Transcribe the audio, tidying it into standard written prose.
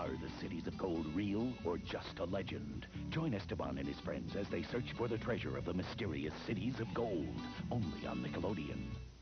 Are the cities of gold real or just a legend? Join Esteban and his friends as they search for the treasure of the mysterious cities of gold. Only on Nickelodeon.